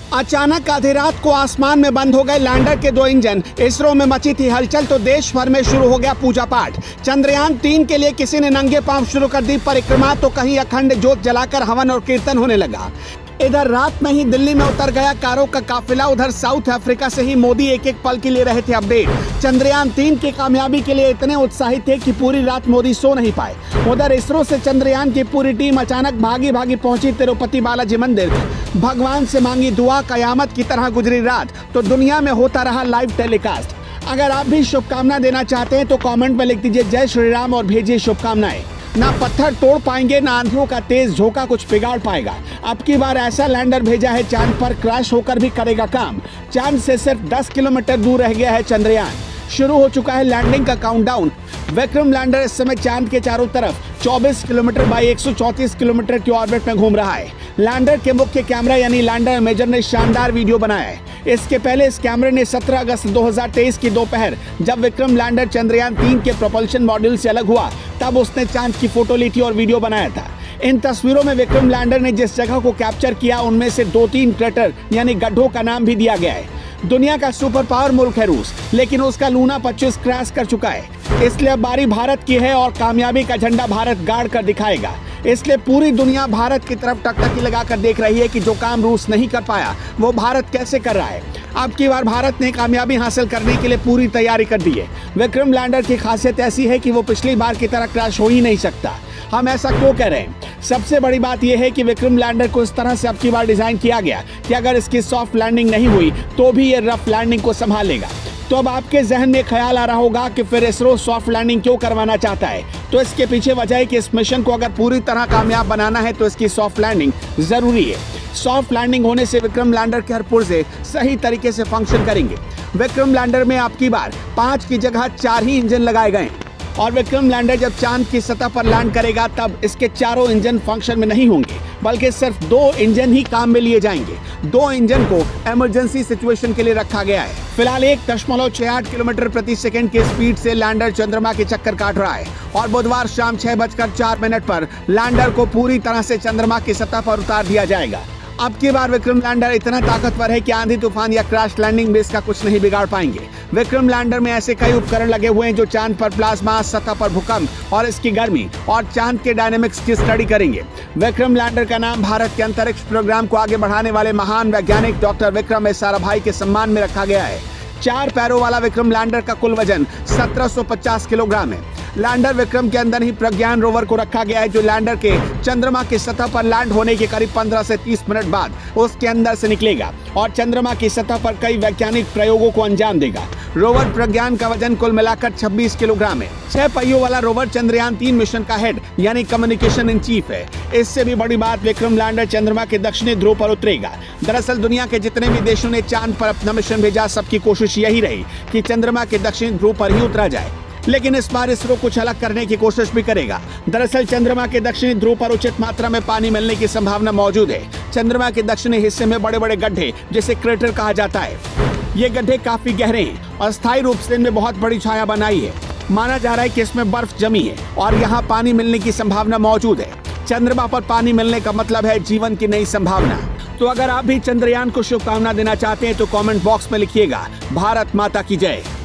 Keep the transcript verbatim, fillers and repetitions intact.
अचानक आधी रात को आसमान में बंद हो गए लैंडर के दो इंजन। इसरो में मची थी हलचल तो देश भर में शुरू हो गया पूजा पाठ। चंद्रयान तीन के लिए किसी ने नंगे पांव शुरू कर दी परिक्रमा तो कहीं अखंड ज्योत जलाकर हवन और कीर्तन होने लगा। इधर रात में ही दिल्ली में उतर गया कारों का काफिला। उधर साउथ अफ्रीका से ही मोदी एक एक पल के लिए रहे थे अपडेट। चंद्रयान तीन की कामयाबी के लिए इतने उत्साहित थे कि पूरी रात मोदी सो नहीं पाए। उधर इसरो से चंद्रयान की पूरी टीम अचानक भागी भागी पहुंची तिरुपति बालाजी मंदिर। भगवान से मांगी दुआ। कयामत की तरह गुजरी रात तो दुनिया में होता रहा लाइव टेलीकास्ट। अगर आप भी शुभकामना देना चाहते हैं तो कमेंट में लिख दीजिए जय श्री राम और भेजिए शुभकामनाएं। ना पत्थर तोड़ पाएंगे ना आंधियों का तेज झोंका कुछ बिगाड़ पाएगा। अब की बार ऐसा लैंडर भेजा है चांद पर क्रैश होकर भी करेगा काम। चांद से सिर्फ दस किलोमीटर दूर रह गया है चंद्रयान। शुरू हो चुका है लैंडिंग का काउंटडाउन। विक्रम लैंडर इस समय चांद के चारों तरफ चौबीस किलोमीटर बाई एक सौ चौंतीस किलोमीटर की ऑर्बिट में घूम रहा है। लैंडर के मुख्य कैमरा यानी लैंडर इमेजर ने शानदार वीडियो बनाया है। इसके पहले इस कैमरे ने सत्रह अगस्त दो हज़ार तेईस की दोपहर जब विक्रम लैंडर चंद्रयान तीन के प्रोपल्शन मॉड्यूल से अलग हुआ तब उसने चांद की फोटो ली थी और वीडियो बनाया था। इन तस्वीरों में विक्रम लैंडर ने जिस जगह को कैप्चर किया उनमें से दो तीन क्रेटर यानी गड्ढों का नाम भी दिया गया है। दुनिया का सुपर पावर मुल्क है रूस, लेकिन उसका लूना पच्चीस क्रैश कर चुका है। इसलिए अब बारी भारत की है और कामयाबी का झंडा भारत गाड़ कर दिखाएगा। इसलिए पूरी दुनिया भारत की तरफ टकटकी लगाकर देख रही है कि जो काम रूस नहीं कर पाया वो भारत कैसे कर रहा है। अब की बार भारत ने कामयाबी हासिल करने के लिए पूरी तैयारी कर दी है। विक्रम लैंडर की खासियत ऐसी है कि वो पिछली बार की तरह क्रैश हो ही नहीं सकता। हम ऐसा क्यों कह रहे हैं? सबसे बड़ी बात यह है कि विक्रम लैंडर को इस तरह से अब की बार डिजाइन किया गया कि अगर इसकी सॉफ्ट लैंडिंग नहीं हुई तो भी ये रफ लैंडिंग को संभाल लेगा। तो अब आपके जहन में ख्याल आ रहा होगा कि फिर इसरो सॉफ्ट लैंडिंग क्यों करवाना चाहता है। तो इसके पीछे वजह है कि इस मिशन को अगर पूरी तरह कामयाब बनाना है तो इसकी सॉफ्ट लैंडिंग जरूरी है। सॉफ्ट लैंडिंग होने से विक्रम लैंडर के हर पुर्जे सही तरीके से फंक्शन करेंगे। विक्रम लैंडर में अब की बार पांच की जगह चार ही इंजन लगाए गए और विक्रम लैंडर जब चांद की सतह पर लैंड करेगा तब इसके चारों इंजन फंक्शन में नहीं होंगे बल्कि सिर्फ दो इंजन ही काम में लिए जाएंगे। दो इंजन को इमरजेंसी सिचुएशन के लिए रखा गया है। फिलहाल एक दशमलव छह आठ किलोमीटर प्रति सेकंड की स्पीड से लैंडर चंद्रमा के चक्कर काट रहा है और बुधवार शाम छह बजकर चार मिनट पर लैंडर को पूरी तरह से चंद्रमा की सतह पर उतार दिया जाएगा। अब की बार विक्रम लैंडर इतना ताकतवर है कि आंधी तूफान या क्रैश लैंडिंग में इसका कुछ नहीं बिगाड़ पाएंगे। विक्रम लैंडर में ऐसे कई उपकरण लगे हुए हैं जो चांद पर प्लाज्मा, सतह पर भूकंप और इसकी गर्मी और चांद के डायनेमिक्स की स्टडी करेंगे। विक्रम लैंडर का नाम भारत के अंतरिक्ष प्रोग्राम को आगे बढ़ाने वाले महान वैज्ञानिक डॉक्टर विक्रम एस साराभाई के सम्मान में रखा गया है। चार पैरों वाला विक्रम लैंडर का कुल वजन सत्रह सौ पचास किलोग्राम है। लैंडर विक्रम के अंदर ही प्रज्ञान रोवर को रखा गया है जो लैंडर के चंद्रमा की सतह पर लैंड होने के करीब पंद्रह से तीस मिनट बाद उसके अंदर से निकलेगा और चंद्रमा की सतह पर कई वैज्ञानिक प्रयोगों को अंजाम देगा। रोवर प्रज्ञान का वजन कुल मिलाकर छब्बीस किलोग्राम है। छह पहियों वाला रोवर चंद्रयान तीन मिशन का हेड यानी कम्युनिकेशन इन चीफ है। इससे भी बड़ी बात विक्रम लैंडर चंद्रमा के दक्षिणी ध्रुव पर उतरेगा। दरअसल दुनिया के जितने भी देशों ने चांद पर अपना मिशन भेजा सबकी कोशिश यही रही कि चंद्रमा के दक्षिणी ध्रुव पर ही उतरा जाए, लेकिन इस बार इसरो कुछ अलग करने की कोशिश भी करेगा। दरअसल चंद्रमा के दक्षिणी ध्रुव पर उचित मात्रा में पानी मिलने की संभावना मौजूद है। चंद्रमा के दक्षिणी हिस्से में बड़े बड़े गड्ढे जिसे क्रेटर कहा जाता है। ये गड्ढे काफी गहरे हैं और स्थायी रूप से इनमें बहुत बड़ी छाया बनाई है। माना जा रहा है कि इसमें बर्फ जमी है और यहाँ पानी मिलने की संभावना मौजूद है। चंद्रमा पर पानी मिलने का मतलब है जीवन की नई संभावना। तो अगर आप भी चंद्रयान को शुभकामना देना चाहते हैं तो कमेंट बॉक्स में लिखिएगा भारत माता की जय।